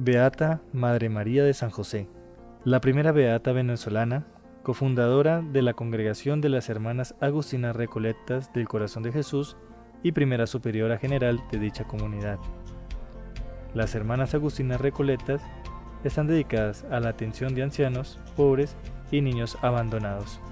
Beata Madre María de San José, la primera beata venezolana, cofundadora de la Congregación de las Hermanas Agustinas Recoletas del Corazón de Jesús y primera superiora general de dicha comunidad. Las Hermanas Agustinas Recoletas están dedicadas a la atención de ancianos, pobres y niños abandonados.